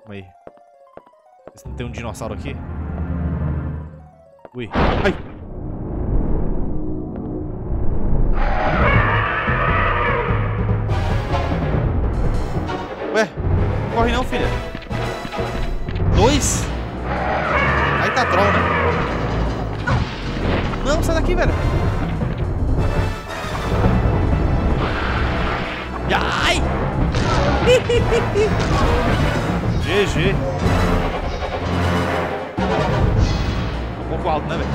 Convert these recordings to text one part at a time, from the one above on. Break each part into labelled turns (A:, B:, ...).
A: Calma aí. Se não tem um dinossauro aqui. Ui. Ai! Ué, não corre não, filha. 2? Aí tá troll, né? Não, sai daqui, velho. Ai! GG. Um pouco alto, né, velho?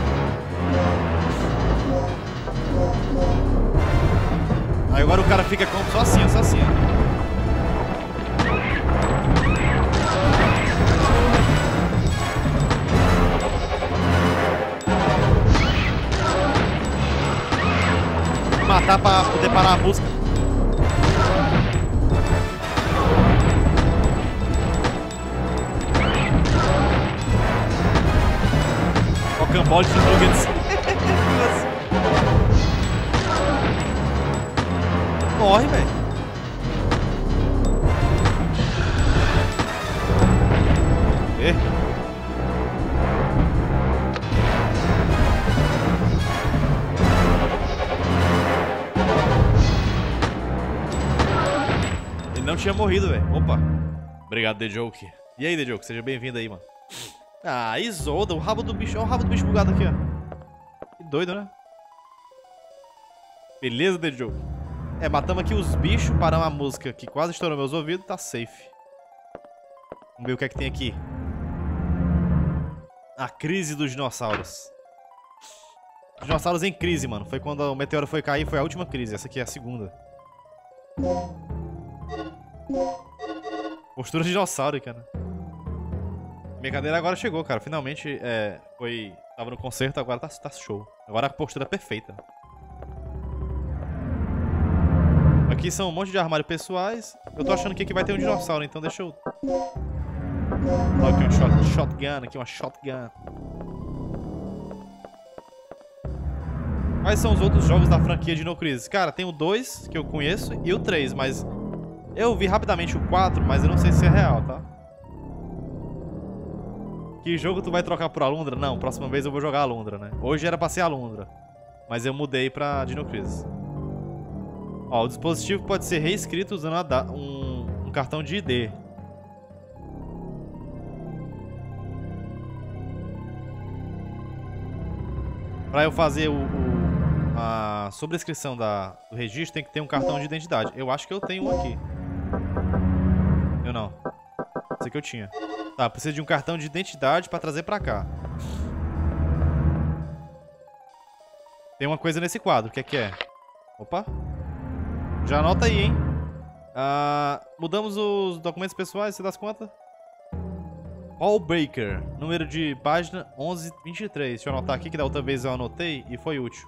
A: Aí agora o cara fica como? Só assim, só assim, ó. Matar pra poder parar a música. Ó, cambole de nuggets. Morre, velho. Ele não tinha morrido, velho. Opa. Obrigado, The Joke. E aí, The Joke? Seja bem-vindo aí, mano. Ah, Isolda, o rabo do bicho. Olha o rabo do bicho bugado aqui, ó. Que doido, né? Beleza, The Joke? É, matamos aqui os bichos, paramos a música que quase estourou meus ouvidos, tá safe. Vamos ver o que é que tem aqui. A crise dos dinossauros. Dinossauros em crise, mano. Foi quando o meteoro foi cair, foi a última crise. Essa aqui é a segunda. Postura dinossauro, cara. Minha cadeira agora chegou, cara. Finalmente, tava no concerto, agora tá show. Agora a postura é perfeita. Aqui são um monte de armários pessoais. Eu tô achando que aqui vai ter um dinossauro, então deixa eu... Olha aqui uma shotgun, aqui uma shotgun. Quais são os outros jogos da franquia Dino Crisis? Cara, tem o 2, que eu conheço, e o 3, mas... Eu vi rapidamente o 4, mas eu não sei se é real, tá? Que jogo tu vai trocar por Alundra? Não, próxima vez eu vou jogar Alundra, né? Hoje era pra ser Alundra, mas eu mudei pra Dino Crisis. Ó, o dispositivo pode ser reescrito usando um cartão de ID. Pra eu fazer a sobrescrição do registro, tem que ter um cartão de identidade. Eu acho que eu tenho um aqui. Eu não. Esse aqui eu tinha. Tá, precisa de um cartão de identidade pra trazer pra cá. Tem uma coisa nesse quadro, o que é? Opa. Já anota aí, hein? Mudamos os documentos pessoais, você dá conta? Paul Baker, número de página 1123. Deixa eu anotar aqui que da outra vez eu anotei e foi útil.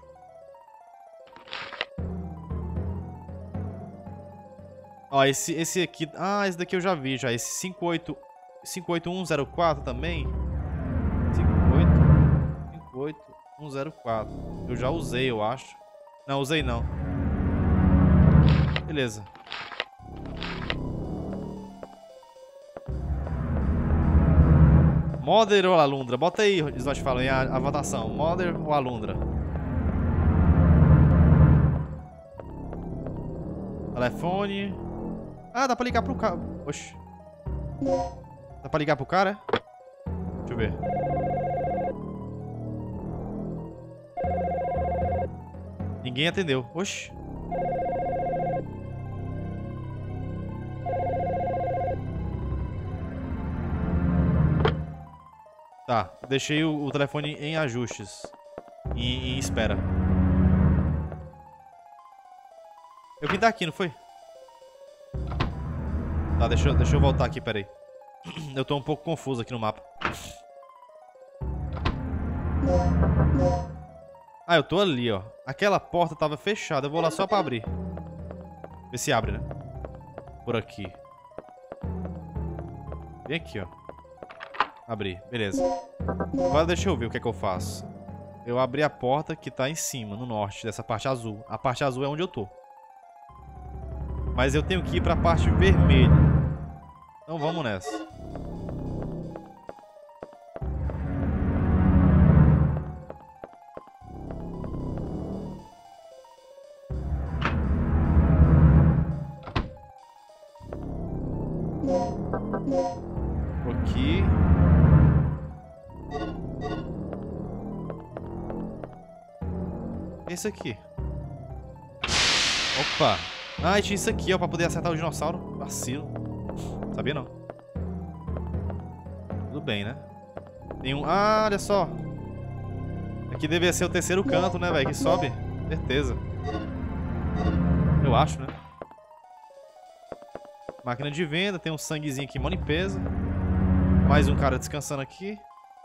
A: Ó, esse aqui... Ah, esse daqui eu já vi já. Esse 58104 também. 58104. Eu já usei, eu acho. Não, usei não. Beleza. Mother ou Alundra? Bota aí, eles nós falam a votação. Mother ou Alundra? Telefone. Ah, dá pra ligar pro cara. Oxi. Dá pra ligar pro cara, é? Deixa eu ver. Ninguém atendeu. Oxi. Tá, deixei o telefone em ajustes. Em espera. Eu vim daqui, não foi? Tá, deixa eu voltar aqui, peraí. Eu tô um pouco confuso aqui no mapa. Ah, eu tô ali, ó. Aquela porta tava fechada, eu vou lá só pra abrir. Ver se abre, né? Por aqui. Vem aqui, ó. Abri, beleza. Agora deixa eu ver o que é que eu faço. Eu abri a porta que tá em cima, no norte, dessa parte azul. A parte azul é onde eu tô. Mas eu tenho que ir pra parte vermelha. Então vamos nessa. Por aqui. Esse aqui. Opa. Ah, tinha isso aqui, ó, pra poder acertar o dinossauro. Vacilo. Sabia não. Tudo bem, né? Tem um... Ah, olha só. Aqui deveria ser o terceiro canto, né, velho? Que sobe. Certeza. Eu acho, né? Máquina de venda. Tem um sanguezinho aqui, mó limpeza. Mais um cara descansando aqui.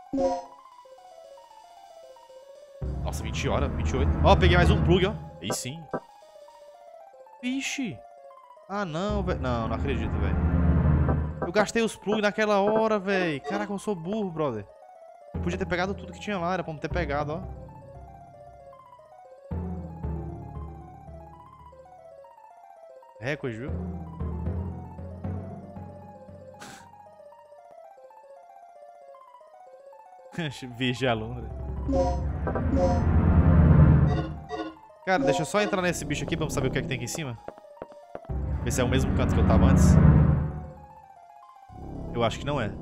A: Nossa, 20 horas, 28. Ó, peguei mais um plug, ó. Aí sim. Vixe. Ah, não, velho. Não, não acredito, velho. Eu gastei os plugs naquela hora, velho. Caraca, eu sou burro, brother. Eu podia ter pegado tudo que tinha lá. Era pra não ter pegado, ó. Recorde, viu? Vigia Alundra. Cara, deixa eu só entrar nesse bicho aqui pra saber o que é que tem aqui em cima. Ver se é o mesmo canto que eu tava antes. Eu acho que não é.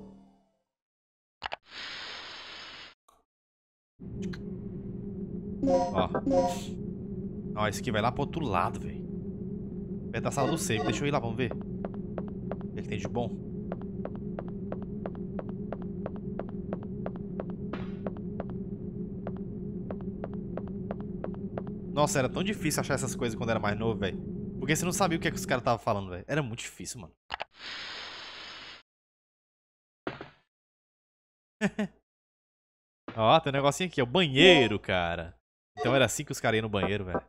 A: Ó. Ó, esse aqui vai lá pro outro lado, velho. Perto da sala do save. Deixa eu ir lá, vamos ver. O que é que tem de bom? Nossa, era tão difícil achar essas coisas quando era mais novo, velho. Porque você não sabia o que é que os caras estavam falando, velho. Era muito difícil, mano. Ó, tem um negocinho aqui, é o banheiro, cara. Então era assim que os caras iam no banheiro, velho.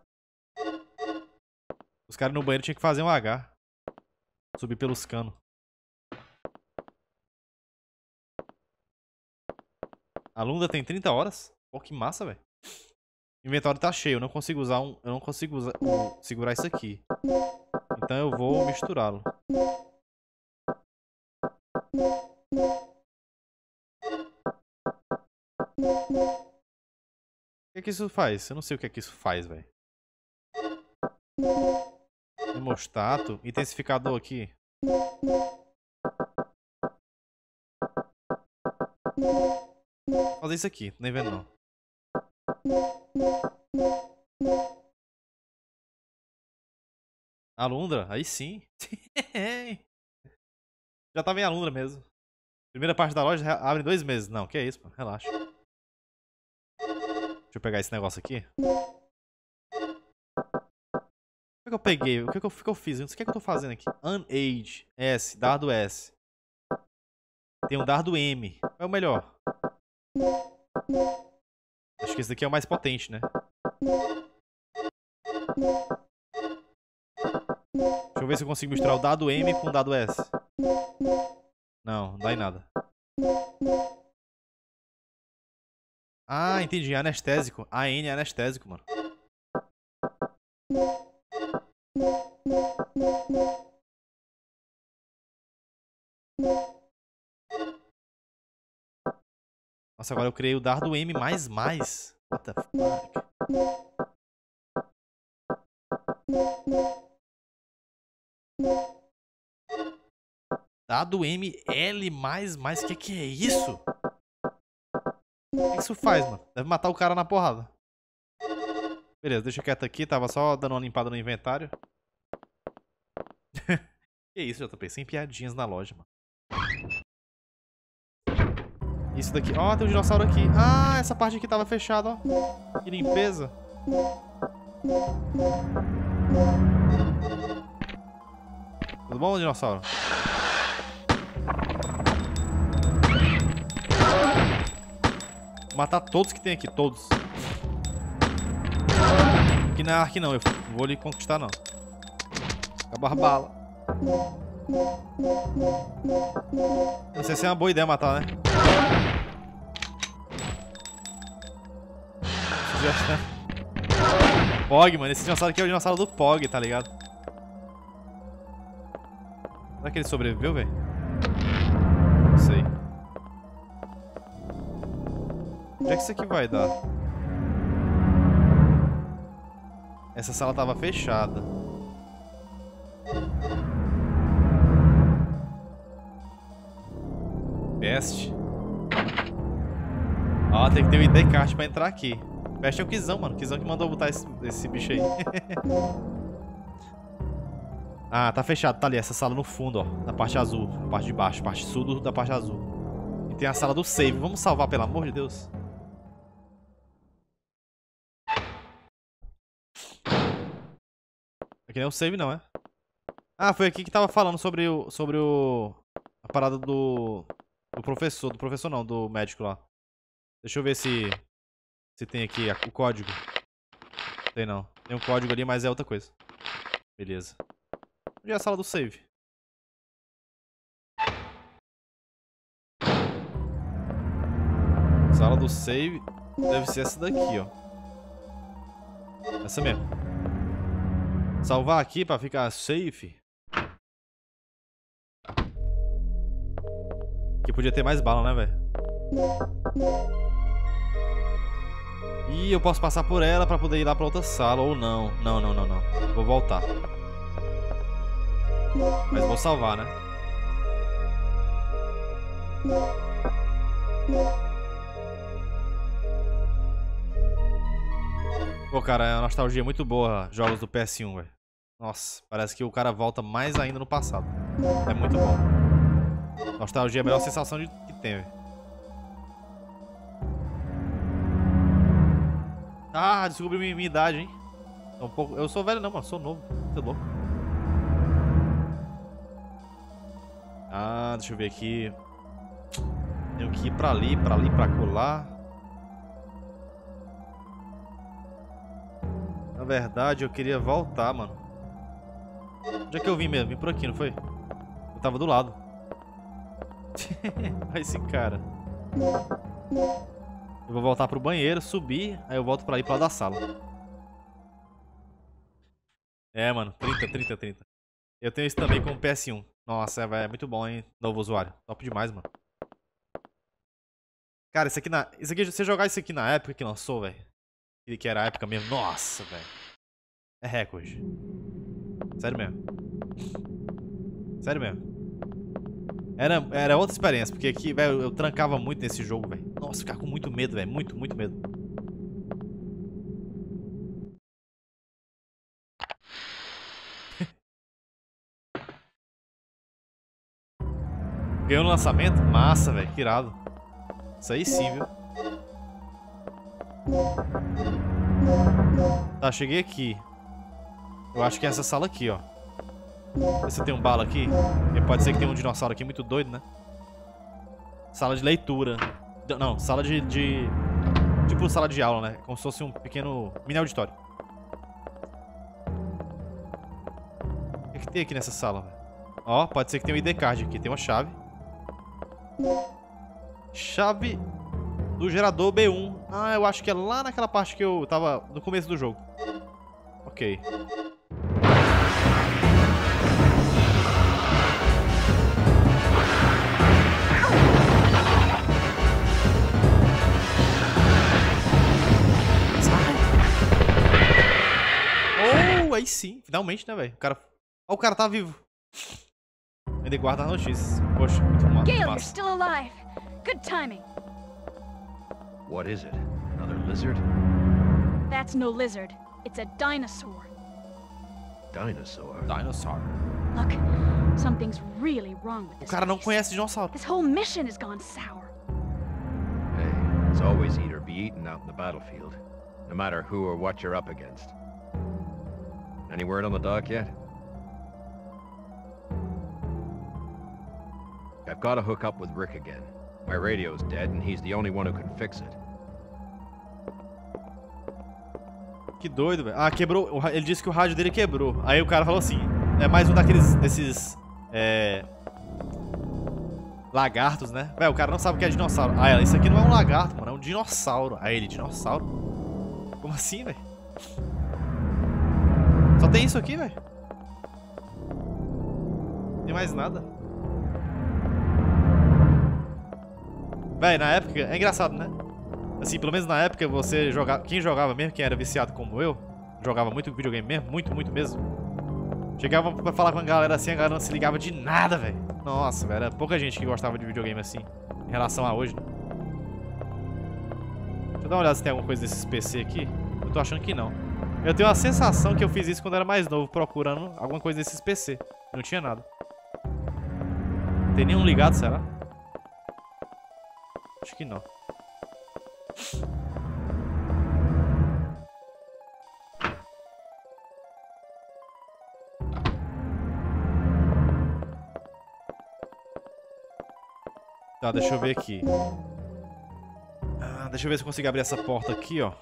A: Os caras no banheiro tinham que fazer um H. Subir pelos canos. A Lunda tem 30 horas? Pô, que massa, velho. O inventário tá cheio, eu não consigo usar um... Eu não consigo segurar isso aqui. Então eu vou misturá-lo. O que é que isso faz? Eu não sei o que é que isso faz, velho. Hemostato. Intensificador aqui. Vou fazer isso aqui, nem vendo não. Alundra? Aí sim. Já tava em Alundra mesmo. Primeira parte da loja abre em 2 meses. Não, que é isso, pô. Relaxa. Deixa eu pegar esse negócio aqui. O que é que eu peguei? O que é que eu fiz? O que é que eu tô fazendo aqui? Unage. S. Dardo S. Tem um dardo M. Qual é o melhor? Acho que esse daqui é o mais potente, né? Deixa eu ver se eu consigo misturar o dado M com o dado S. Não, não dá em nada. Ah, entendi. Anestésico. AN é anestésico, mano. Nossa, agora eu criei o dardo M++. What the fuck? Dado ML++. Que é isso? O que isso faz, mano? Deve matar o cara na porrada. Beleza, deixa quieto aqui. Tava só dando uma limpada no inventário. Que isso, JP? Sem piadinhas na loja, mano. Isso daqui. Ó, tem um dinossauro aqui. Ah, essa parte aqui tava fechada, ó. Que limpeza. Tudo bom, dinossauro? Vou matar todos que tem aqui, todos. Aqui não é Ark não, eu não vou lhe conquistar não. Acabou a bala. Não sei se é uma boa ideia matar, né? Pog, mano, esse dinossauro aqui é o dinossauro do Pog, tá ligado? Será que ele sobreviveu, velho? Não sei. Onde é que isso aqui vai dar? Essa sala tava fechada. Pest. Ó, tem que ter o ID card pra entrar aqui. Pest é o Kizão, mano. Kizão que mandou botar esse bicho aí. Ah, tá fechado. Tá ali, essa sala no fundo, ó. Na parte azul. Na parte de baixo. Parte sul da parte azul. E tem a sala do save. Vamos salvar, pelo amor de Deus. Aqui não é o save, não, é? Ah, foi aqui que tava falando sobre a parada do professor. Do professor não, do médico lá. Deixa eu ver se tem aqui o código. Tem não. Tem um código ali, mas é outra coisa. Beleza. Onde é a sala do save? Sala do save deve ser essa daqui, ó. Essa mesmo. Salvar aqui pra ficar safe. Aqui podia ter mais bala, né, velho? E eu posso passar por ela pra poder ir lá pra outra sala, ou não. Não. Vou voltar. Mas vou salvar, né? Pô, cara, é uma nostalgia muito boa, jogos do PS1, velho. Nossa, parece que o cara volta mais ainda no passado. É muito bom. Nostalgia é a melhor sensação que tem, velho. Ah, descobri minha idade, hein? Eu sou velho não, mano. Sou novo. Você é louco. Ah, deixa eu ver aqui. Tenho que ir pra ali, pra colar. Na verdade, eu queria voltar, mano. Onde é que eu vim mesmo? Vim por aqui, não foi? Eu tava do lado. Olha esse cara. Eu vou voltar pro banheiro, subir, aí eu volto pra ir pro lado da sala. É, mano. 30. Eu tenho isso também com o PS1. Nossa, é muito bom, hein? Novo usuário. Top demais, mano. Cara, isso aqui, você jogar isso aqui na época que lançou, velho. Que era a época mesmo. Nossa, velho. É recorde. Sério mesmo. Sério mesmo. Era outra experiência, porque aqui, velho, eu trancava muito nesse jogo, velho. Nossa, ficava com muito medo, velho. Muito medo. Ganhou no lançamento? Massa, velho. Que irado. Isso aí sim, viu? Tá, cheguei aqui. Eu acho que é essa sala aqui, ó. Vê se tem um bala aqui. E pode ser que tenha um dinossauro aqui muito doido, né? Sala de leitura. Não, sala de... Tipo sala de aula, né? Como se fosse um pequeno mini auditório. O que tem aqui nessa sala, velho? Ó, pode ser que tenha um ID card aqui. Tem uma chave. Chave do gerador B1. Ah, eu acho que é lá naquela parte que eu tava no começo do jogo. Ok. Oh, aí sim. Finalmente, né, velho? O cara tá vivo. Ainda guarda as notícias. Poxa, muito massa.
B: Gale, you're still alive. Good timing.
C: What is it? Another lizard?
B: That's no lizard. It's a dinosaur.
C: Dinosaur?
A: Dinosaur.
B: Look, something's really wrong with
A: O
B: this
A: cara não
B: place.
A: conhece dinossauro.
B: This whole mission has gone sour.
C: Hey, it's always eat or be eaten out in the battlefield. No matter who or what you're up against. Any word on the dock yet? I've got to hook up with Rick again. My radio's dead and he's the only one who can fix it.
A: Que doido, velho. Ah, quebrou. Ele disse que o rádio dele quebrou. Aí o cara falou assim: é mais um desses lagartos, né? Velho, o cara não sabe o que é dinossauro. Ah, isso aqui não é um lagarto, mano. É um dinossauro. Aí ele, dinossauro? Como assim, velho? Só tem isso aqui, velho. Não tem mais nada. Véi, na época, é engraçado, né? Assim, pelo menos na época, você jogava... Quem jogava mesmo, quem era viciado como eu, jogava muito videogame mesmo, muito mesmo. Chegava pra falar com a galera assim, a galera não se ligava de nada, velho. Nossa, velho, era pouca gente que gostava de videogame assim. relação a hoje, né? Deixa eu dar uma olhada se tem alguma coisa nesses PC aqui. Eu tô achando que não. Eu tenho a sensação que eu fiz isso quando eu era mais novo, procurando alguma coisa nesses PC. Não tinha nada. Não tem nenhum ligado, será? Acho que não. Tá, deixa eu ver aqui. Deixa eu ver se eu consigo abrir essa porta aqui, ó.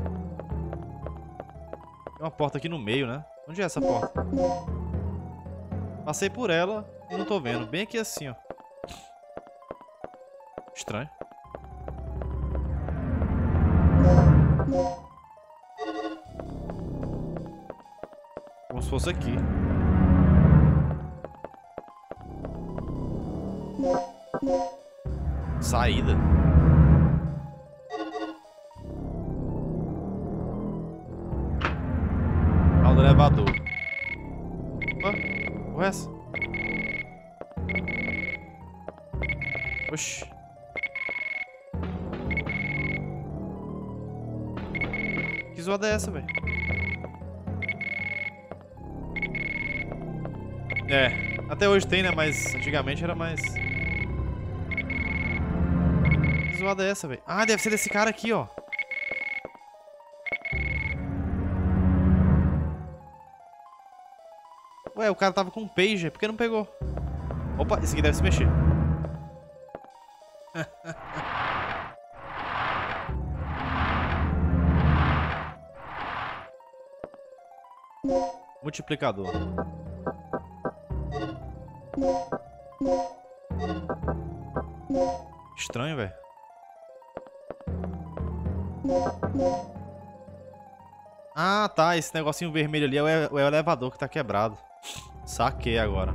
A: Tem uma porta aqui no meio, né? Onde é essa porta? Passei por ela e não tô vendo. Bem aqui assim, ó. Estranho. Como se fosse aqui. Saída. Ao do elevador. Opa, porra é essa? Oxi. Que zoada é essa, velho? É, até hoje tem, né? Mas antigamente era mais... Que zoada é essa, velho? Ah, deve ser desse cara aqui, ó. Ué, o cara tava com um pager, por que não pegou? Opa, esse aqui deve se mexer. Multiplicador. Estranho, velho. Ah, tá. Esse negocinho vermelho ali é o elevador que tá quebrado. Saquei agora.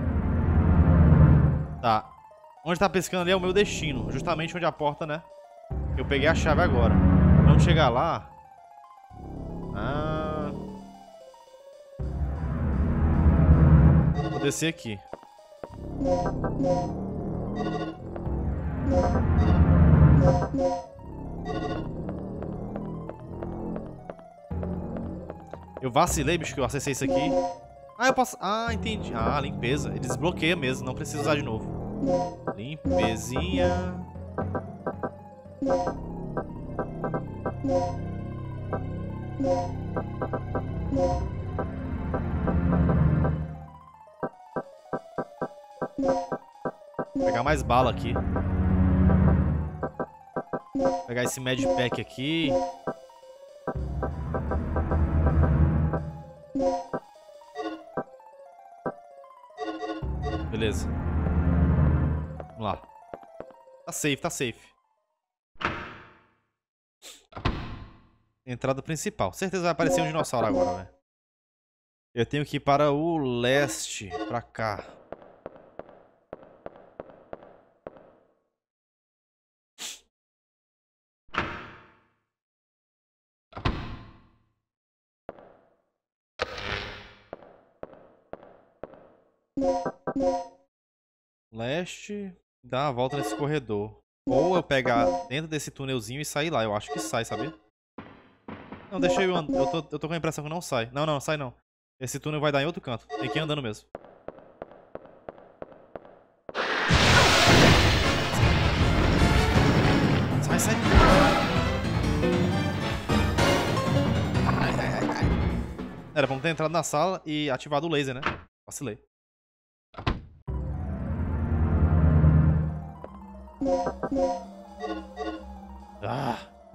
A: Tá. Onde tá piscando ali é o meu destino. Justamente onde a porta, né? Eu peguei a chave agora. Pra onde chegar lá... Ah... Vou descer aqui. Eu vacilei, bicho, que eu acessei isso aqui. Ah, eu posso... Ah, entendi. Ah, limpeza. Ele desbloqueia mesmo, não precisa usar de novo. Limpezinha. Vou pegar mais bala aqui. Vou pegar esse Medpack aqui. Beleza. Vamos lá. Tá safe, tá safe. Entrada principal. Certeza vai aparecer um dinossauro agora, velho. Eu tenho que ir para o leste. Pra cá. Leste. Dá uma volta nesse corredor. Ou eu pegar dentro desse túnelzinho e sair lá. Eu acho que sai, sabia? Não, deixa eu andar. Eu tô com a impressão que não sai. Não, não, sai não. Esse túnel vai dar em outro canto. Tem que ir andando mesmo. Sai, sai. Ai, ai, ai, ai. Era pra ter entrado na sala e ativado o laser, né? Vacilei. Ah.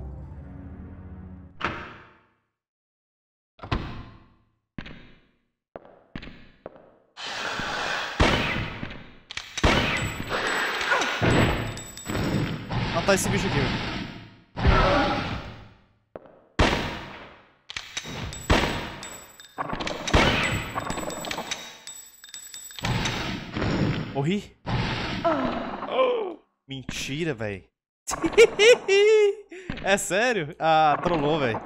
A: Matar esse bicho aqui, velho. Morri. Mentira, velho. É sério? Ah, trollou, velho.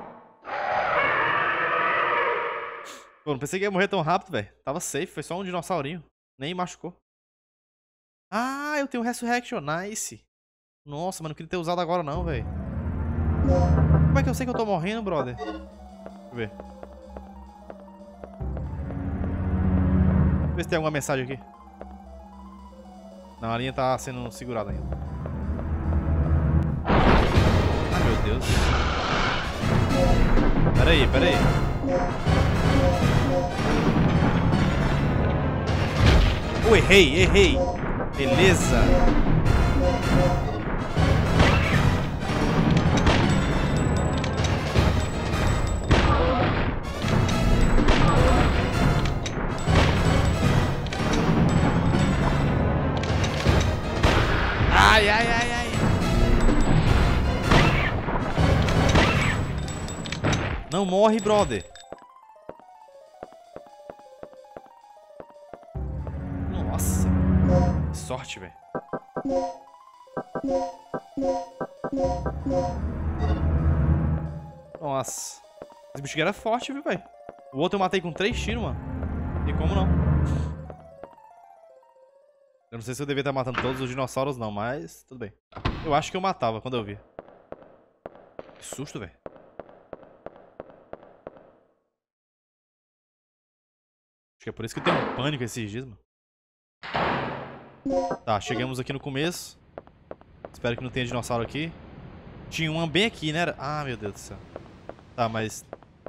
A: Pô, não pensei que ia morrer tão rápido, velho. Tava safe, foi só um dinossaurinho. Nem machucou. Ah, eu tenho Resurrection, nice. Nossa, mas não queria ter usado agora não, velho. Como é que eu sei que eu tô morrendo, brother? Deixa eu ver. Deixa eu ver se tem alguma mensagem aqui. Não, a linha tá sendo segurada ainda. Ai, meu Deus. Pera aí, pera aí. Oh, errei, errei. Beleza. Ai, ai, ai, ai. Não morre, brother. Nossa. Que sorte, velho. Nossa. Esse bicho era forte, viu, velho? O outro eu matei com 3 tiros, mano. E como não? Eu não sei se eu devia estar matando todos os dinossauros, não, mas tudo bem. Eu acho que eu matava quando eu vi. Que susto, velho. Acho que é por isso que eu tenho um pânico esses dias, mano. Tá, chegamos aqui no começo. Espero que não tenha dinossauro aqui. Tinha uma bem aqui, né? Ah, meu Deus do céu. Tá, mas...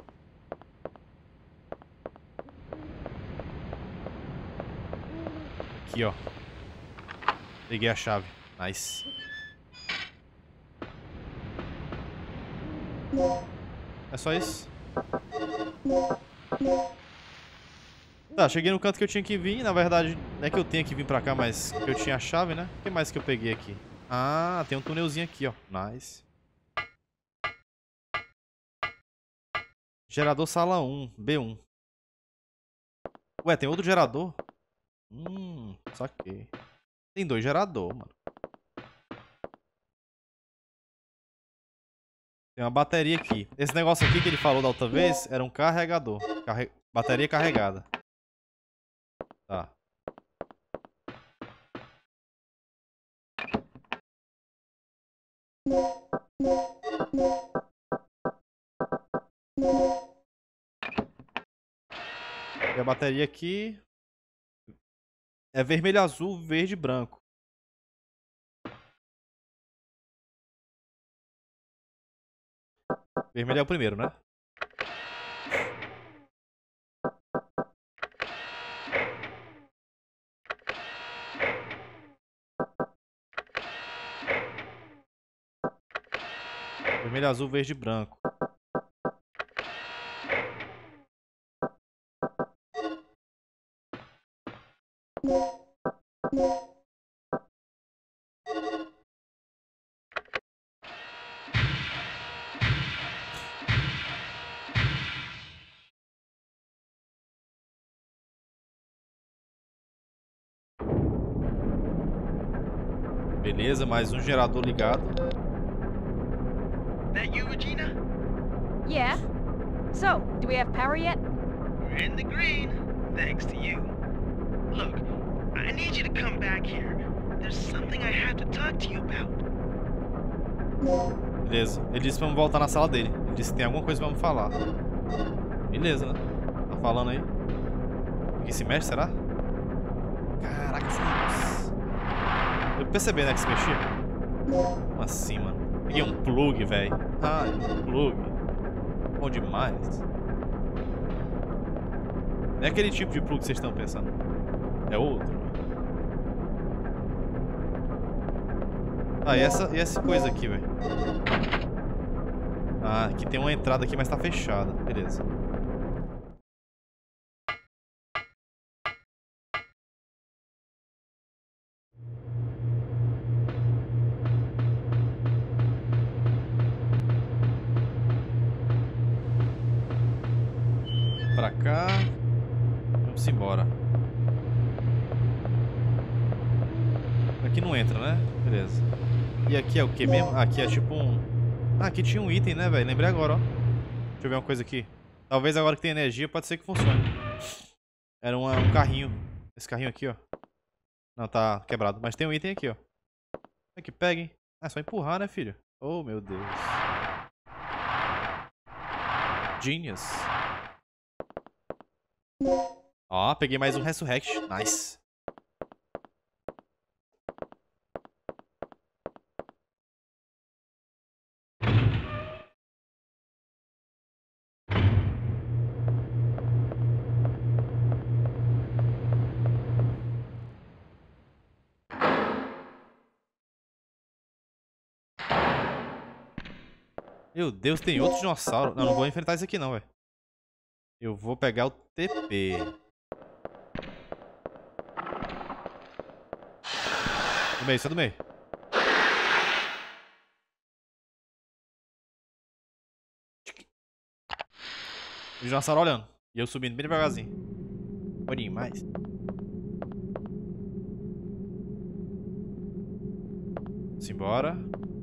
A: Aqui, ó. Peguei a chave. Nice. É só isso? Tá, cheguei no canto que eu tinha que vir. Na verdade, não é que eu tenha que vir pra cá, mas que eu tinha a chave, né? O que mais que eu peguei aqui? Ah, tem um túnelzinho aqui, ó. Nice. Gerador sala 1, B1. Ué, tem outro gerador? Saquei. Tem 2 geradores, mano. Tem uma bateria aqui. Esse negócio aqui que ele falou da outra vez era um carregador. Bateria carregada. Tá. E a bateria aqui é vermelho, azul, verde e branco. Vermelho é o primeiro, né? Vermelho, azul, verde e branco. Beleza, mais um gerador ligado.
D: That you, Regina?
B: Yeah? So, do we have power yet?
D: We're in the green, thanks to you. Look, I need you to come back here. There's something I have to talk to you about.
A: Beleza. Ele disse pra eu voltar na sala dele. Ele disse que tem alguma coisa pra me falar. Beleza, né? Tá falando aí. Aqui se mexe, será? Caraca, esse negócio. Eu percebi, né, que se mexia. Como assim, mano? Peguei um plug, velho. Ai, um plug. Bom demais. Não é aquele tipo de plug que vocês estão pensando. É outro. Ah, e essa coisa aqui, velho. Ah, aqui tem uma entrada aqui, mas tá fechada. Beleza. Pra cá. Vamos embora. Aqui não entra, né? Beleza. E aqui é o que mesmo? Ah, aqui é tipo um... Ah, aqui tinha um item, né, velho? Lembrei agora, ó. Deixa eu ver uma coisa aqui. Talvez agora que tem energia, pode ser que funcione. Era um carrinho. Esse carrinho aqui, ó. Não, tá quebrado. Mas tem um item aqui, ó. É que pega, hein? É só empurrar, né, filho? Oh, meu Deus. Genius. Ó, peguei mais um Resurrect. Nice. Meu Deus, tem outro dinossauro. Não, não vou enfrentar isso aqui não, velho. Eu vou pegar o TP. Do meio, sai do meio. O dinossauro olhando. E eu subindo bem devagarzinho. Boninho, mais. Simbora.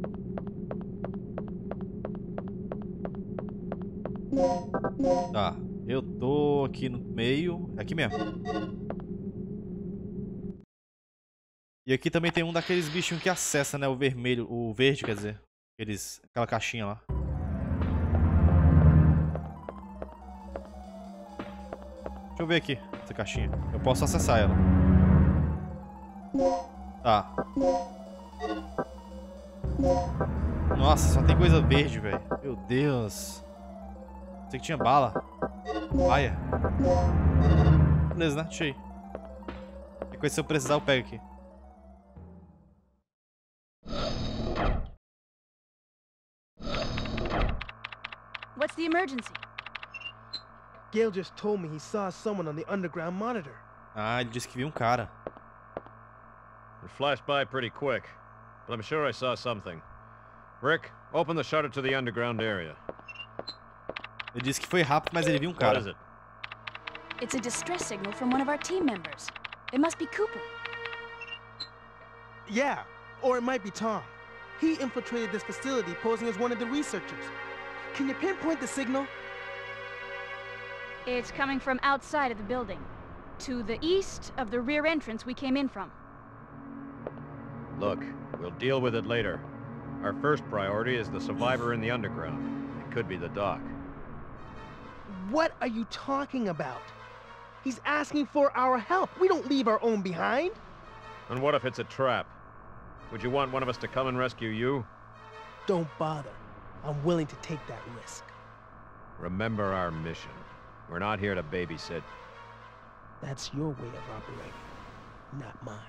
A: Tá. Eu tô aqui no meio. É aqui mesmo. E aqui também tem um daqueles bichinhos que acessa, né? O vermelho. O verde, quer dizer. Aquela caixinha lá. Deixa eu ver aqui. Essa caixinha. Eu posso acessar ela. Tá. Nossa, só tem coisa verde, velho. Meu Deus. Pensei que tinha bala. Paia. Beleza, né? Deixa aí. Que coisa, se eu precisar, eu pego aqui.
B: What's the emergency?
E: Gale just told me he saw someone on the underground monitor.
A: Ah, ele disse que viu um cara.
C: It flashed by pretty quick, but I'm sure I saw something. Rick, open the shutter to the underground area.
A: Ele disse que foi rápido, mas ele viu um
C: What
A: cara.
C: is it?
B: It's a distress signal from one of our team members. It must be Cooper.
E: Yeah, or it might be Tom. He infiltrated this facility posing as one of the researchers. Can you pinpoint the signal?
B: It's coming from outside of the building, to the east of the rear entrance we came in from.
C: Look, we'll deal with it later. Our first priority is the survivor in the underground. It could be the doc.
E: What are you talking about? He's asking for our help. We don't leave our own behind.
C: And what if it's a trap? Would you want one of us to come and rescue you?
E: Don't bother. I'm willing to take that risk.
C: Remember our mission. We're not here to babysit.
E: That's your way of operating, not mine.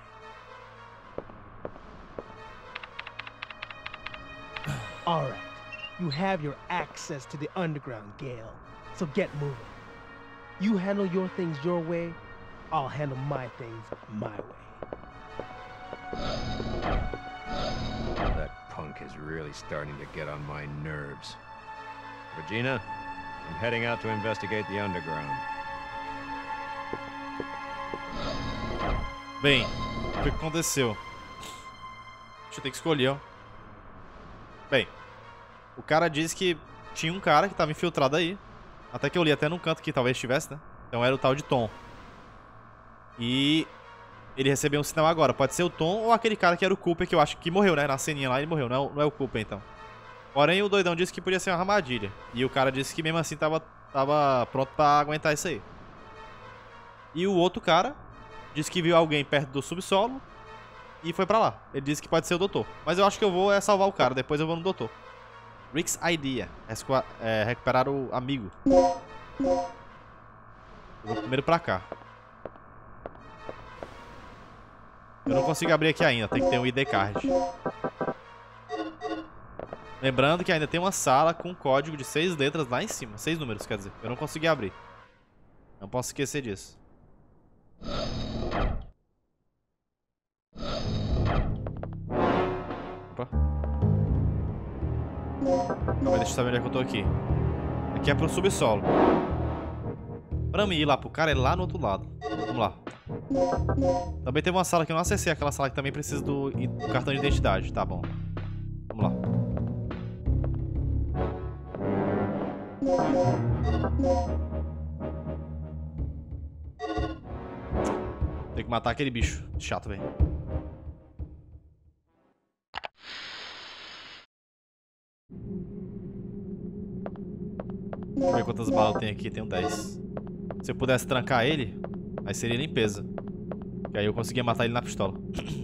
E: All right. You have your access to the underground, Gale. So get moving. You handle your things your way, I'll handle my things my way.
C: That punk is really starting to get on my nerves. Regina, I'm heading out to investigate the underground.
A: Bem, o que aconteceu? Deixa eu ter que escolher, ó. Bem, o cara disse que tinha um cara que tava infiltrado aí. Até que eu li até num canto que talvez tivesse, né? Então era o tal de Tom. E ele recebeu um sinal agora. Pode ser o Tom ou aquele cara que era o Cooper, que eu acho que morreu, né? Na ceninha lá ele morreu, não é o Cooper, então. Porém, o doidão disse que podia ser uma armadilha. E o cara disse que mesmo assim tava pronto pra aguentar isso aí. E o outro cara disse que viu alguém perto do subsolo e foi pra lá. Ele disse que pode ser o doutor. Mas eu acho que eu vou salvar o cara, depois eu vou no doutor. Rick's Idea. Recuperar o amigo. Eu vou primeiro pra cá. Eu não consigo abrir aqui ainda, tem que ter um ID card. Lembrando que ainda tem uma sala com código de 6 letras lá em cima. 6 números, quer dizer. Eu não consegui abrir. Não posso esquecer disso. Opa. Calma aí, deixa eu saber onde é que eu tô aqui. Aqui é pro subsolo. Pra mim ir lá pro cara é lá no outro lado. Vamos lá. Também tem uma sala que eu não acessei. Aquela sala que também precisa do cartão de identidade. Tá bom. Vamos lá. Tem que matar aquele bicho chato, velho. Deixa eu ver quantas balas eu tenho aqui. Tenho 10. Se eu pudesse trancar ele, aí seria limpeza. E aí eu conseguia matar ele na pistola.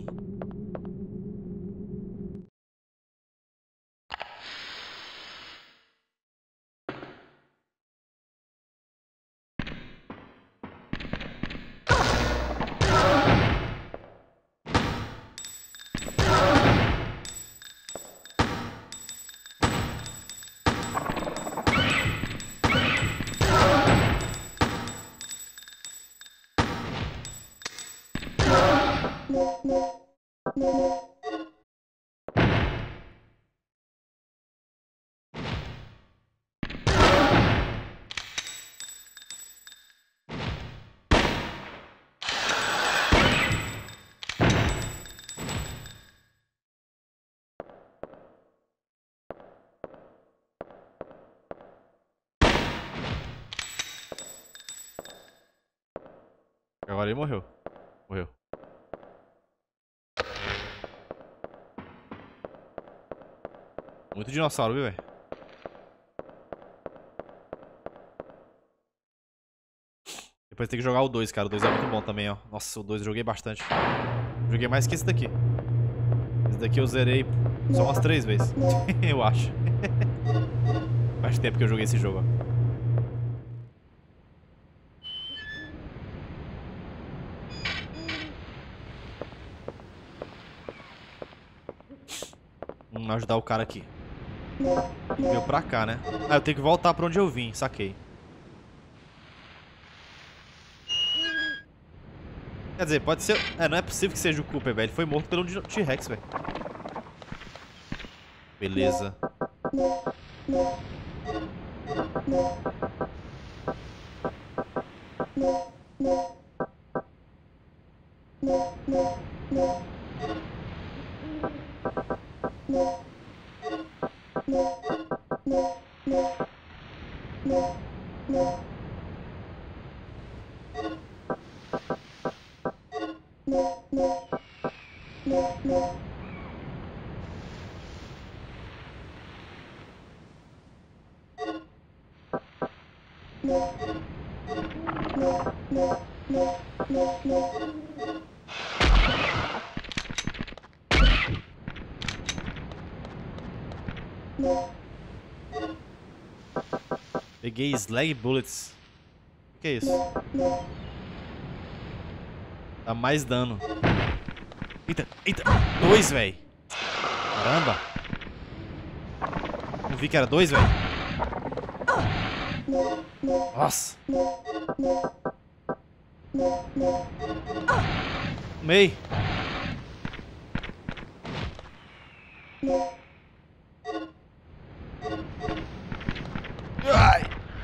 A: Agora ele morreu. Morreu. Muito dinossauro, viu, velho? Depois tem que jogar o 2, cara. O 2 é muito bom também, ó. Nossa, o 2 eu joguei bastante. Joguei mais que esse daqui. Esse daqui eu zerei só umas 3 vezes. Eu acho. Faz tempo que eu joguei esse jogo, ó. Vamos ajudar o cara aqui. Veio pra cá, né? Ah, eu tenho que voltar pra onde eu vim. Saquei. Quer dizer, pode ser... É, não é possível que seja o Cooper, velho. Ele foi morto pelo T-Rex, velho. Beleza. Peguei Slag Bullets. O que é isso? Dá mais dano. Eita, eita. 2, velho. Caramba. Não vi que era 2, velho. Nossa. Tomei. Ai.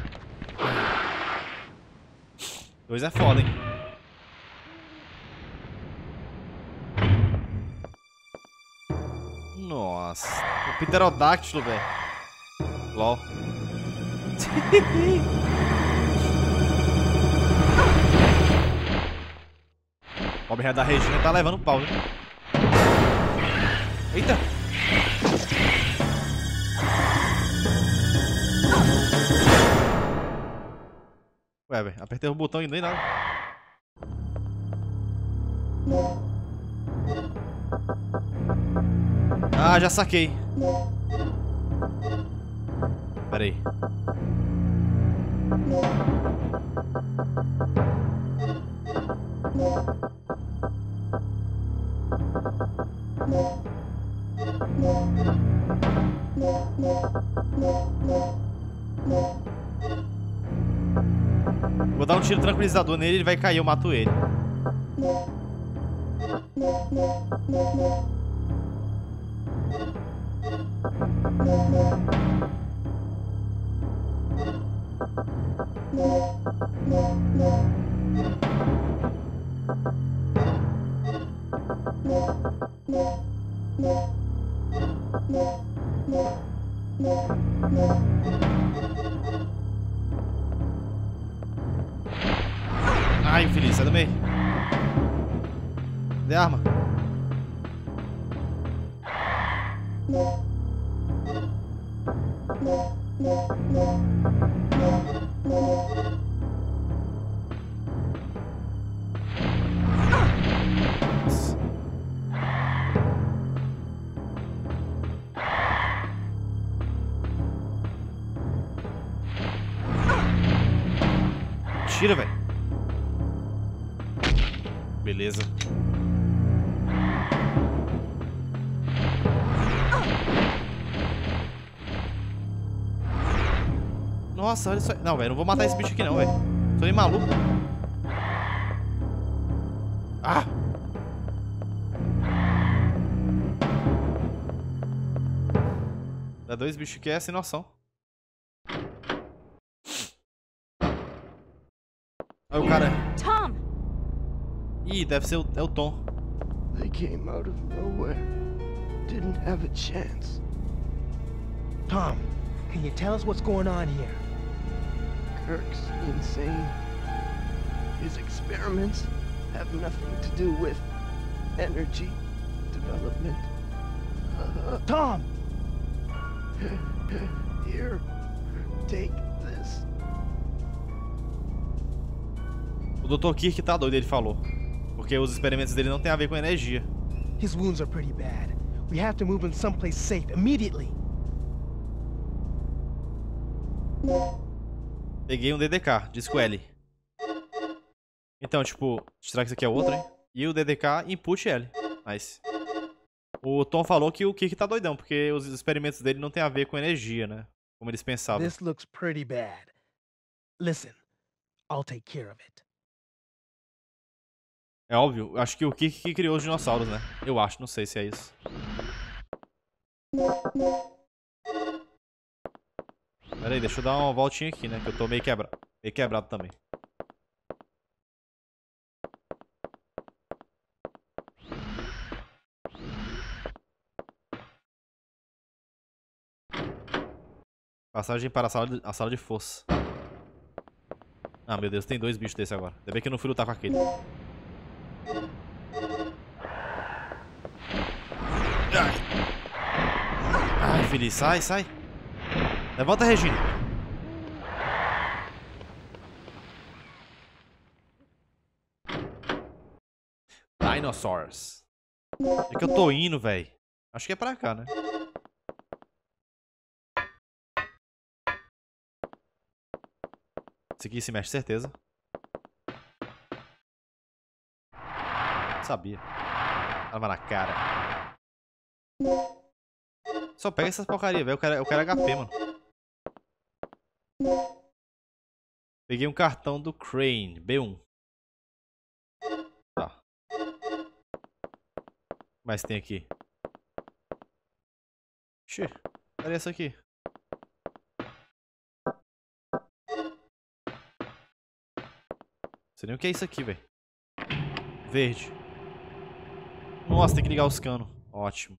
A: 2 é foda, hein? Nossa. O pterodáctilo, velho. LOL. O pobre da Regina tá levando pau, viu? Eita! Ué, velho, apertei o botão e nem nada. Ah, já saquei. Pera aí. Vou dar um tiro tranquilizador nele, ele vai cair, eu mato ele. Ai, infeliz, sai do meio. Cadê a arma? Tira, velho. Beleza. Nossa, olha só. Não, velho, não vou matar esse bicho aqui não, velho. Sou nem maluco. Ah! Dá dois bichos que é sem noção. Olha o cara.
B: Tom!
A: Ih, deve ser o Tom.
F: They came out of nowhere. Didn't have a chance.
E: Tom, can you tell us what's going on here?
F: Kirk's insane. His experiments have nothing to do with energy development.
E: Tom!
F: Here, take this.
A: O Dr. Kirk tá doido, ele falou. Porque os experimentos dele não tem a ver com energia.
E: His wounds are pretty bad. We have to move him someplace safe immediately.
A: Peguei um DDK, disco L. Então, tipo, será que isso aqui é outro, hein? E o DDK, input L. Nice. O Tom falou que o Kirk tá doidão, porque os experimentos dele não tem a ver com energia, né? Como eles pensavam.
E: This looks pretty bad. Listen, I'll take care of it.
A: É óbvio, acho que o Kirk que criou os dinossauros, né? Eu acho, não sei se é isso. Pera aí, deixa eu dar uma voltinha aqui, né? Que eu tô meio quebrado também. Passagem para a sala de força. Ah, meu Deus, tem dois bichos desse agora. Ainda bem que eu não fui lutar com aquele. Ai, Feliz, sai, sai. Levanta, Regina. Dinosaurs. É que eu tô indo, velho. Acho que é pra cá, né? Esse aqui se mexe, certeza. Sabia. Tava na cara. Só pega essas porcaria, velho. Eu quero HP, mano. Peguei um cartão do Crane, B1. Tá. O que mais tem aqui? Ixi, olha essa aqui. Não sei nem o que é isso aqui, velho. Verde. Nossa, tem que ligar os canos. Ótimo.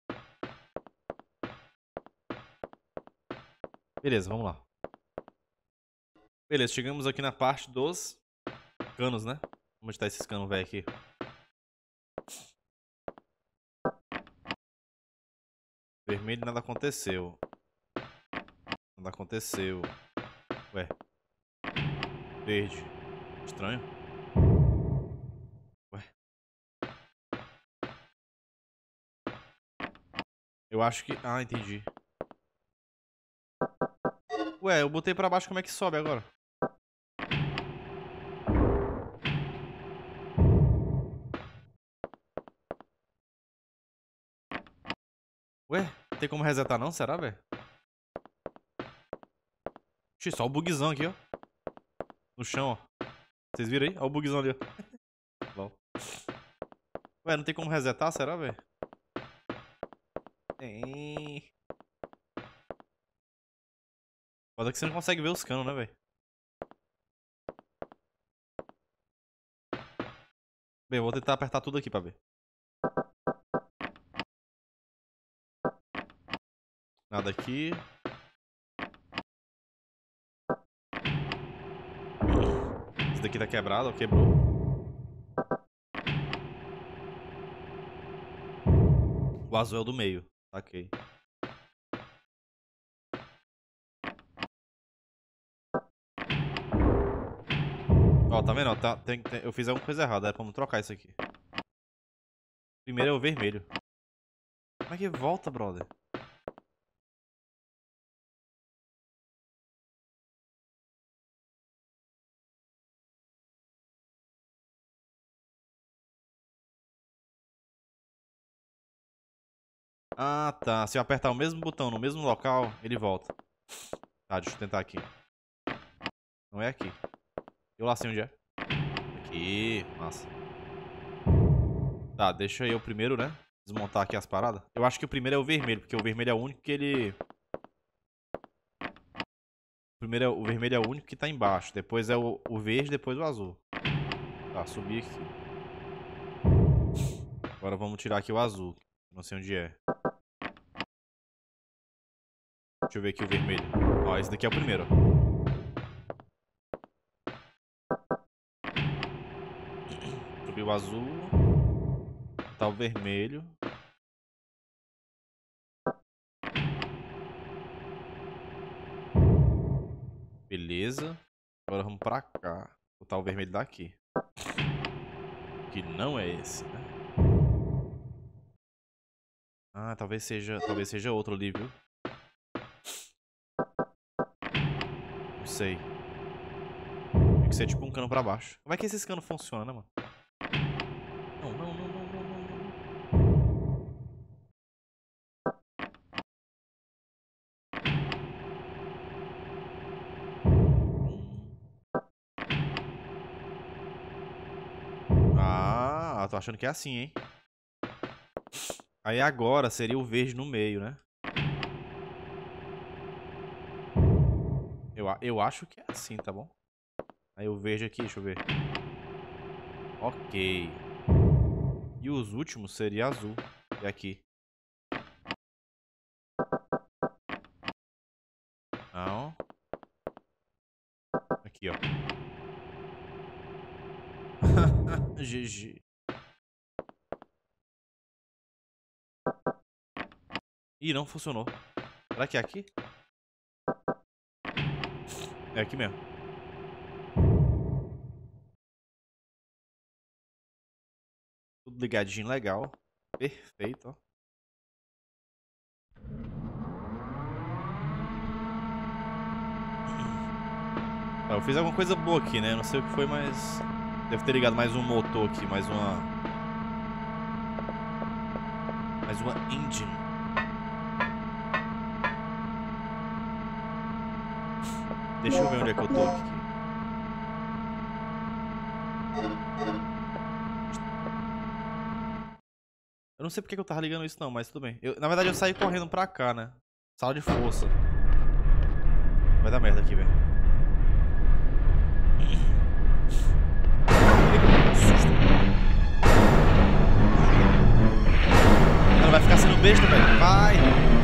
A: Beleza, vamos lá. Beleza, chegamos aqui na parte dos canos, né? Onde tá esses canos velho aqui? Vermelho, nada aconteceu. Nada aconteceu. Ué. Verde. Estranho. Ué. Eu acho que... Ah, entendi. Ué, eu botei pra baixo, como é que sobe agora? Ué, não tem como resetar não? Será, velho? Só o bugzão aqui, ó. No chão, ó. Vocês viram aí? Olha o bugzão ali, ó. Ué, não tem como resetar, será, velho? Tem. Foda que você não consegue ver os canos, né, velho? Bem, eu vou tentar apertar tudo aqui pra ver. Nada aqui. Esse daqui tá quebrado, ó, quebrou. O azul é o do meio. Ok. Ó, tá vendo? Ó, eu fiz alguma coisa errada. Era pra não trocar isso aqui. Primeiro é o vermelho. Como é que volta, brother? Ah, tá. Se eu apertar o mesmo botão no mesmo local, ele volta. Tá, deixa eu tentar aqui. Não é aqui. Eu lá sei onde é. Aqui. Massa. Tá, deixa eu primeiro, né? Desmontar aqui as paradas. Eu acho que o primeiro é o vermelho, porque o vermelho é o único que ele... O vermelho é o único que tá embaixo. Depois é o verde, depois o azul. Tá, subi aqui. Agora vamos tirar aqui o azul. Não sei onde é. Deixa eu ver aqui o vermelho. Ó, esse daqui é o primeiro. Subiu o azul. Tá o vermelho. Beleza. Agora vamos pra cá. Botar o vermelho daqui. Que não é esse, né? Ah, talvez seja outro ali, viu? Não sei. Tem que ser tipo um cano pra baixo. Como é que esses canos funcionam, mano? Não. Ah, tô achando que é assim, hein? Aí agora seria o verde no meio, né? Eu acho que é assim, tá bom? Aí o verde aqui, deixa eu ver. Ok. E os últimos seria azul. E aqui. Não. Aqui, ó. GG. Ih, não funcionou. Será que é aqui? É aqui mesmo. Tudo ligadinho, legal. Perfeito, ó. Eu fiz alguma coisa boa aqui, né? Não sei o que foi, mas... Deve ter ligado mais um motor aqui, mais uma engine. Deixa eu ver onde é que eu tô aqui. Eu não sei porque que eu tava ligando isso não, mas tudo bem. Na verdade eu saí correndo pra cá, né? Sala de força. Vai dar merda aqui, velho. Ela vai ficar sendo besta, velho. Vai!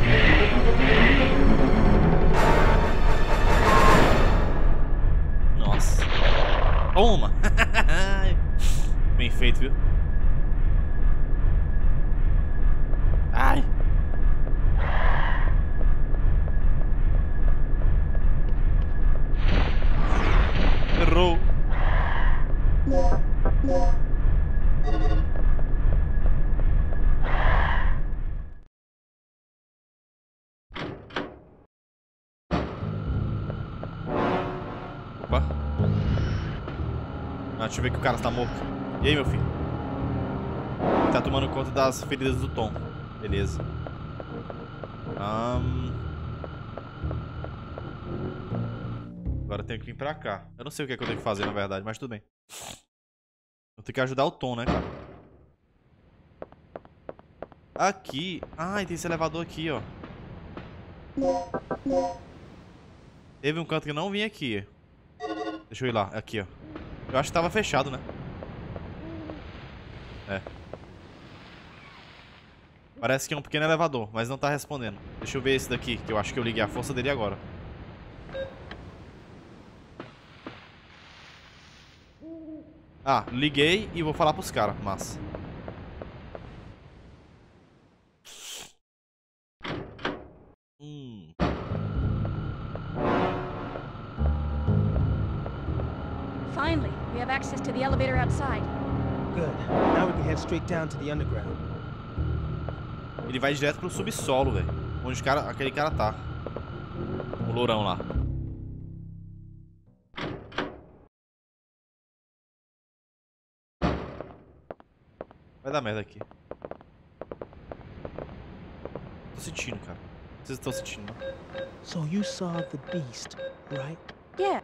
A: Nossa. Toma! Bem feito, viu? Ai! Errou! Opa! Ah, deixa eu ver que o cara tá morto. E aí, meu filho? Ele tá tomando conta das feridas do Tom. Beleza. Agora eu tenho que vir pra cá. Eu não sei o que é que eu tenho que fazer, na verdade, mas tudo bem. Eu tenho que ajudar o Tom, né, cara? Aqui. Ah, tem esse elevador aqui, ó. Teve um canto que não vinha aqui. Deixa eu ir lá. Aqui, ó. Eu acho que tava fechado, né? É. Parece que é um pequeno elevador, mas não tá respondendo. Deixa eu ver esse daqui, que eu acho que eu liguei a força dele agora. Ah, liguei e vou falar pros caras. Massa.
B: Finally, We have access to the elevator outside.
E: Good. Now we can head straight down to the underground.
A: Ele vai direto pro subsolo, velho. Onde aquele cara tá. O lourão lá. Vai dar merda aqui. Tô sentindo, cara. Vocês estão sentindo, não?
E: So you saw the beast, right?
B: Yeah.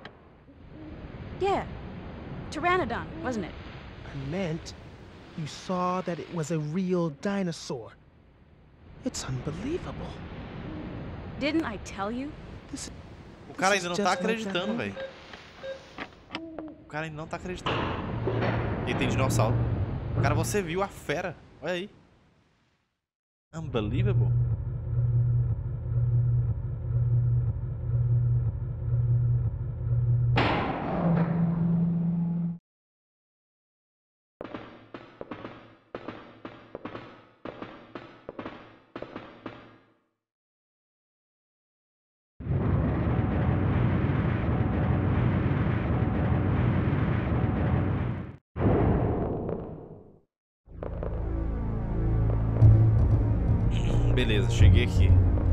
B: Yeah. Pteranodon, wasn't it?
E: I meant you saw that it was a real dinosaur. It's unbelievable.
B: Didn't I tell you?
A: O cara ainda não tá acreditando, velho. O cara ainda não tá acreditando. E tem dinossauro. Cara, você viu a fera. Olha aí. Unbelievable. Beleza, cheguei aqui.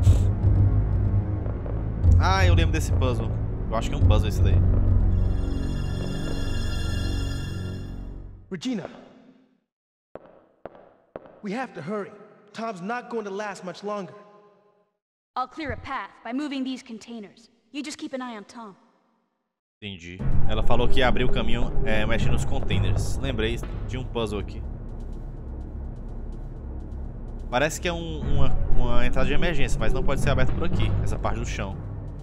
A: Ah, eu lembro desse puzzle. Eu acho que é um puzzle esse daí.
E: Regina. We have to hurry. Tom's not going to last much longer.
B: I'll clear a path by moving these containers. You just keep an eye on Tom.
A: Entendi. Ela falou que ia abrir o caminho mexendo nos containers. Lembrei de um puzzle aqui. Parece que é uma entrada de emergência, mas não pode ser aberta por aqui. Essa parte do chão.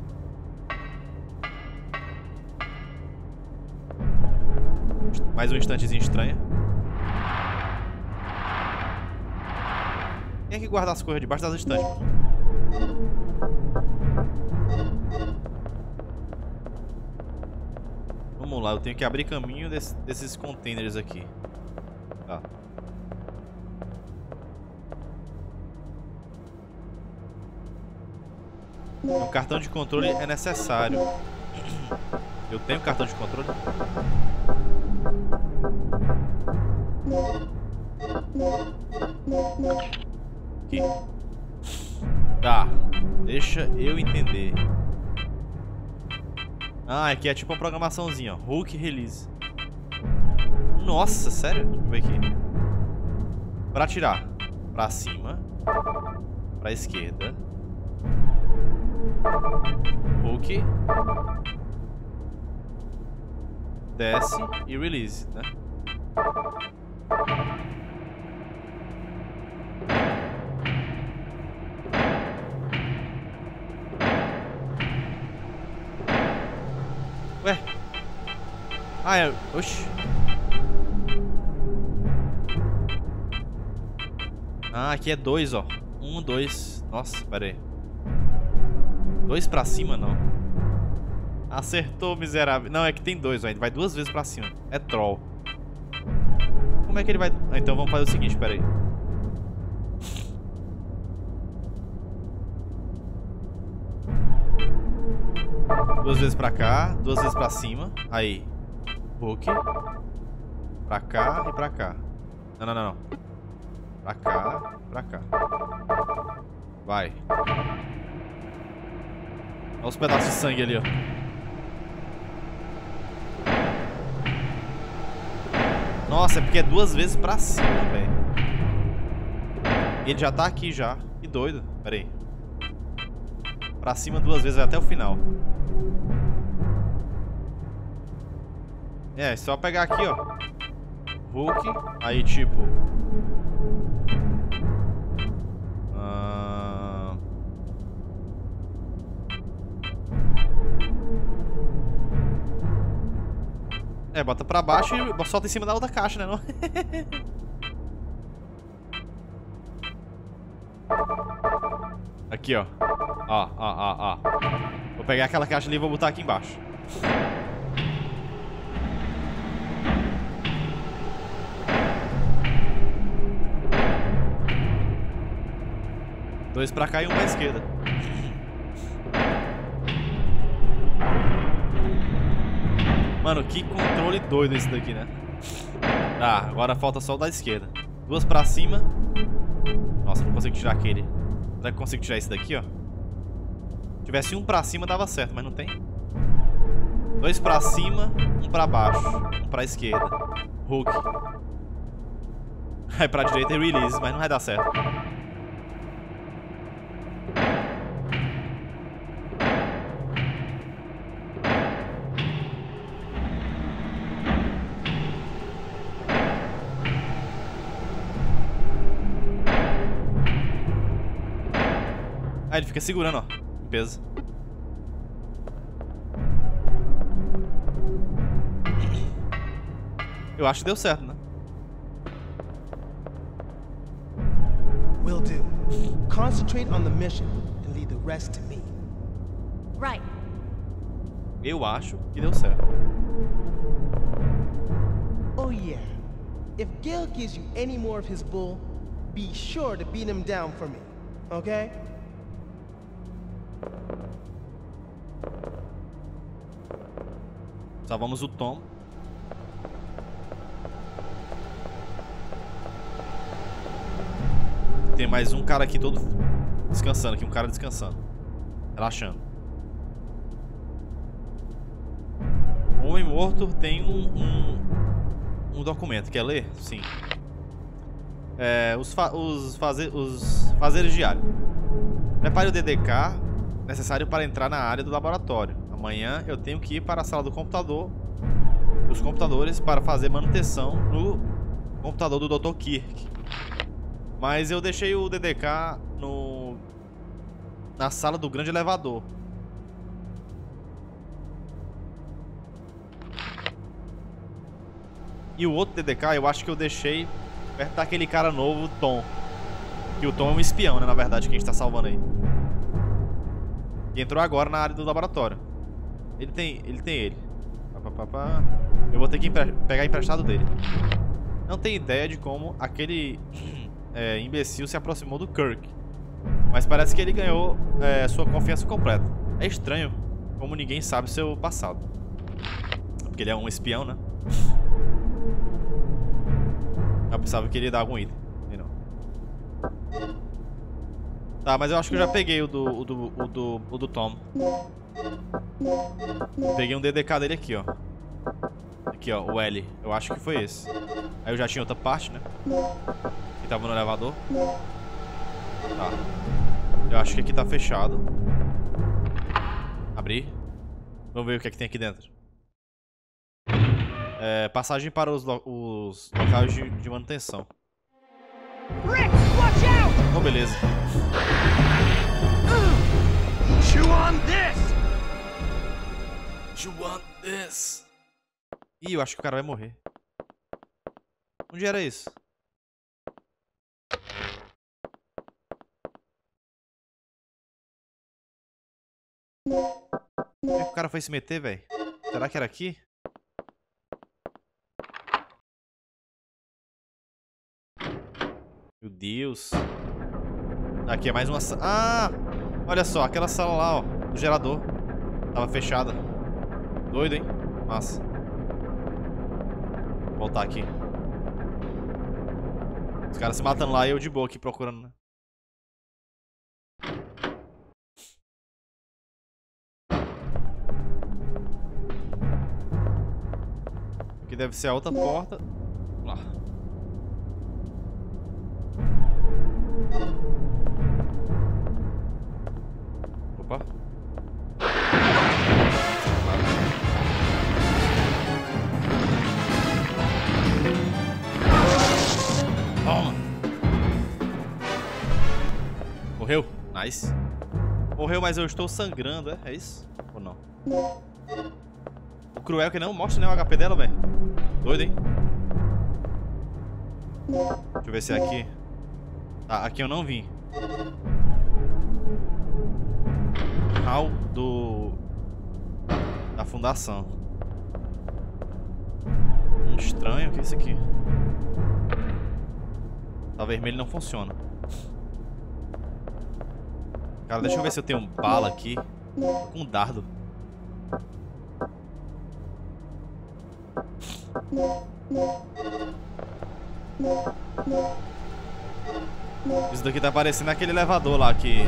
A: Mais um instantezinho estranho. Quem é que guarda as coisas debaixo das estantes? Vamos lá, eu tenho que abrir caminho desses containers aqui. Tá. Um cartão de controle é necessário. Eu tenho cartão de controle? Aqui. Tá. Deixa eu entender. Ah, aqui é tipo uma programaçãozinha, ó. Hook Release. Nossa, sério? Deixa eu ver aqui. Pra atirar. Pra cima. Pra esquerda. Hook. Desce e release, né? Ué? Ah, é... Oxi. Ah, aqui é 2, ó. 1, 2. Nossa, pera aí. 2 pra cima, não. Acertou, miserável. Não, é que tem 2, ó. Vai 2 vezes pra cima. É troll. Como é que ele vai... Ah, então vamos fazer o seguinte, pera aí. Duas vezes pra cá, 2 vezes pra cima. Aí. Hook. Pra cá e pra cá. Não, não, não, não. Pra cá, pra cá. Vai. Olha os pedaços de sangue ali, ó. Nossa, é porque é 2 vezes pra cima, velho. Ele já tá aqui já. Que doido. Pera aí. Pra cima 2 vezes até o final. É só pegar aqui, ó. Hook. Aí, tipo... É, bota pra baixo e solta em cima da outra caixa, né? Não? Aqui, ó. Ó. Vou pegar aquela caixa ali e vou botar aqui embaixo. Dois pra cá e um pra esquerda. Mano, que controle doido esse daqui, né? Tá, agora falta só o da esquerda. 2 pra cima. Nossa, não consigo tirar aquele. Será que eu consigo tirar esse daqui, ó? Se tivesse um pra cima, dava certo, mas não tem. 2 pra cima, 1 pra baixo, 1 pra esquerda. Hook. Aí pra direita é release, mas não vai dar certo. Aí ele fica segurando, ó, em peso. Eu acho que deu certo, né?
E: Will do. Concentrate on the mission and leave the rest to me.
B: Right.
A: Eu acho que deu certo.
E: Oh yeah. If Gil gives you any more of his bull, be sure to beat him down for me. Okay?
A: Salvamos o Tom. Tem mais um cara aqui todo descansando aqui, um cara descansando. Relaxando. O homem morto tem um documento. Quer ler? Sim. Os fazeres diários. Prepare o DDK necessário para entrar na área do laboratório. Amanhã eu tenho que ir para a sala do computador, dos computadores, para fazer manutenção no computador do Dr. Kirk. Mas eu deixei o DDK na sala do grande elevador. E o outro DDK eu acho que eu deixei perto daquele cara novo, Tom. Que o Tom é um espião, né, na verdade, que a gente tá salvando aí. E entrou agora na área do laboratório. Ele tem ele. Eu vou ter que pegar emprestado dele. Não tenho ideia de como aquele imbecil se aproximou do Kirk. Mas parece que ele ganhou sua confiança completa. É estranho como ninguém sabe o seu passado. Porque ele é um espião, né? Eu pensava que ele ia dar algum item. E não. Tá, mas eu acho que eu já peguei o do Tom. Peguei um DDK dele aqui, ó. Aqui, ó, o L. Eu acho que foi esse. Aí eu já tinha outra parte, né? Que tava no elevador. Tá. Eu acho que aqui tá fechado. Abrir. Vamos ver o que é que tem aqui dentro. Passagem para os locais de manutenção.
D: Rick, watch out!
A: Oh, beleza.
D: Chew on this!
A: You want this? Ih, eu acho que o cara vai morrer. Onde era isso? Onde é que o cara foi se meter, velho? Será que era aqui? Meu Deus. Aqui é mais uma sala. Ah! Olha só, aquela sala lá, ó. Do gerador. Tava fechada. Doido, hein? Massa. Vou voltar aqui. Os caras se matando lá e eu de boa aqui procurando, né? Aqui deve ser a outra porta. Vamos lá. Opa. Toma. Morreu? Nice. Morreu, mas eu estou sangrando, é isso? Ou não? O cruel que não mostra, né, o HP dela, velho. Doido, hein? Deixa eu ver se é aqui. Tá, aqui eu não vim. Hall da fundação. Estranho, o que é isso aqui? Tá vermelho, não funciona. Cara, deixa eu ver se eu tenho bala aqui. Tô com um dardo. Isso daqui tá parecendo aquele elevador lá que...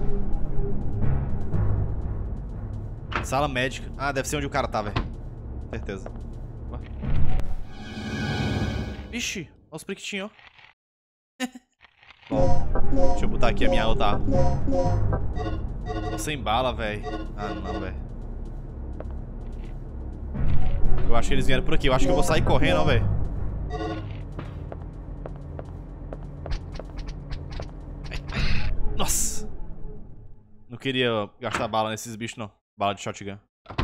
A: Sala médica. Ah, deve ser onde o cara tá, velho. Certeza. Ixi, olha os priquitinhos, ó. Bom, deixa eu botar aqui a minha outra arma. Tô sem bala, velho. Ah, não, velho. Eu acho que eles vieram por aqui. Eu acho que eu vou sair correndo, ó, velho. Nossa. Não queria gastar bala nesses bichos, não. Bala de shotgun.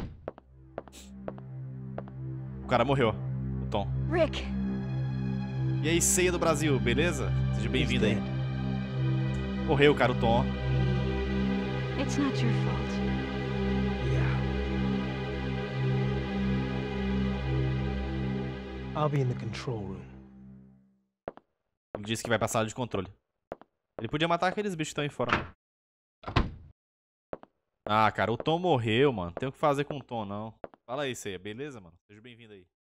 A: O cara morreu, ó. O Tom.
B: Rick,
A: E aí, ceia do Brasil, beleza? Seja bem-vindo aí. Morreu, cara, o Tom.
B: it's not your fault.
E: Yeah. I'll be in the control room.
A: Ele disse que vai pra sala de controle. Ele podia matar aqueles bichos que estão aí fora, mano. Ah, cara, o Tom morreu, mano. Tem o que fazer com o Tom, não. Fala aí, ceia, beleza, mano? Seja bem-vindo aí.